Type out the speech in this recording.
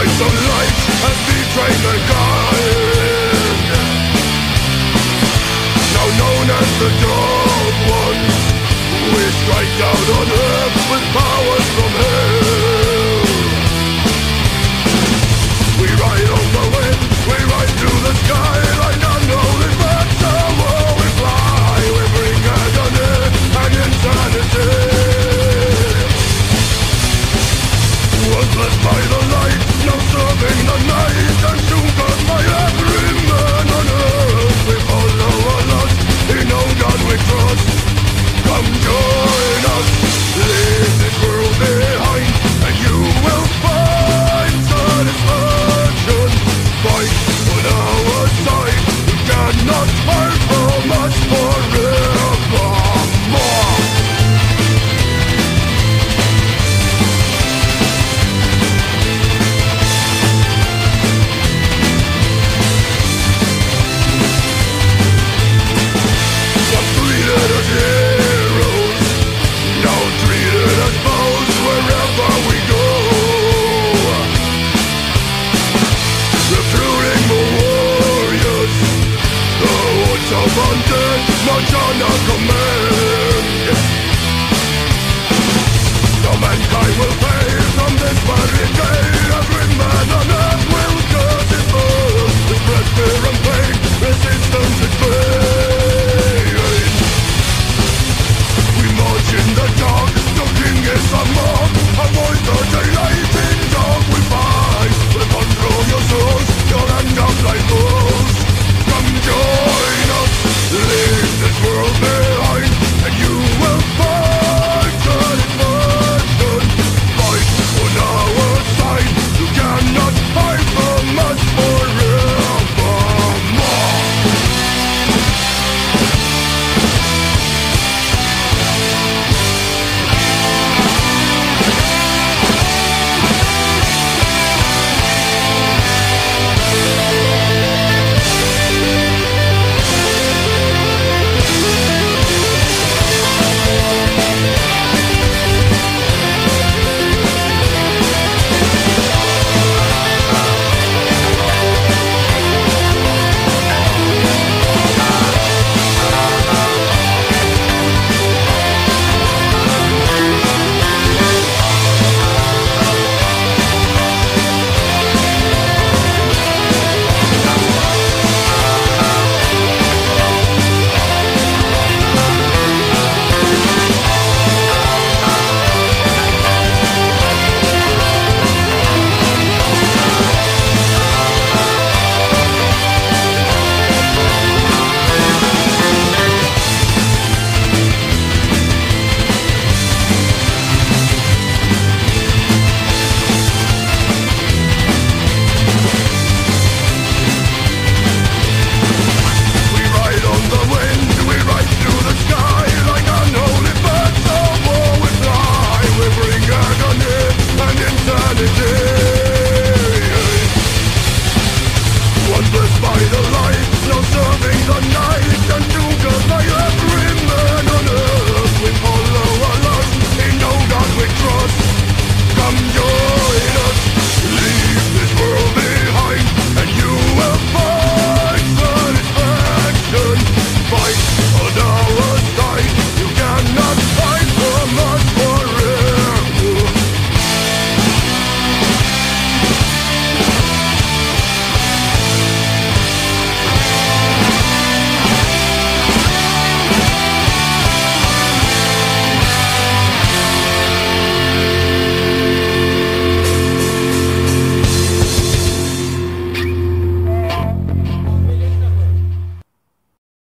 sunlight has betrayed mankind. Now known as the Dark Ones, we strike down on earth with powers from hell. We ride on the wind, we ride through the sky, like unholy birds of war we fly. We bring agony and insanity. Worthless by the light, now serving the night, and soon